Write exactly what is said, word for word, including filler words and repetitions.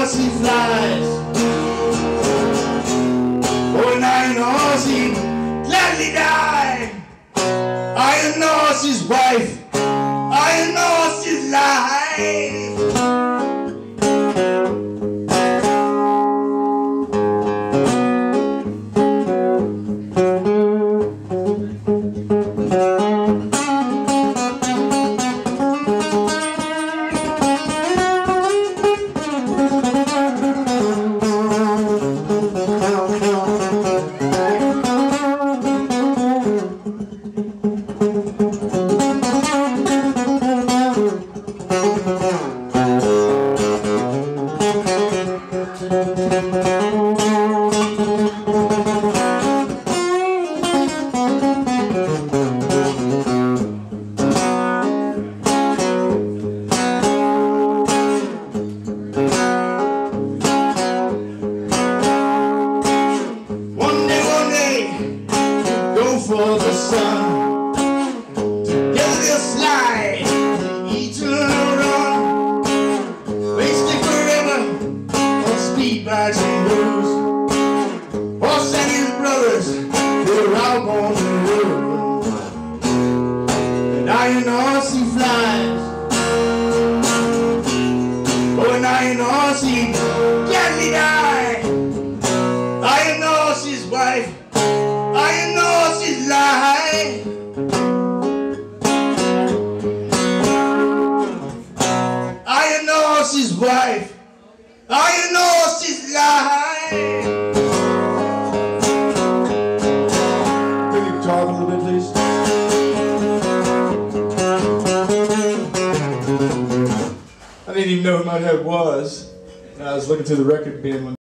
knows he flies. Oh, now he knows he gladly die. I knows his wife. I knows his life. For the sun, together they'll slide, each will run, wasting forever on speed bikes and blues. Horse and his brothers, they're out on the road, and iron horse he flies. Oh, and iron horse he gladly die. Iron horse his wife. I know she's life. I know she's wife. I know she's life. Can you talk a little bit, please? I didn't even know who my head was. I was looking through the record bin one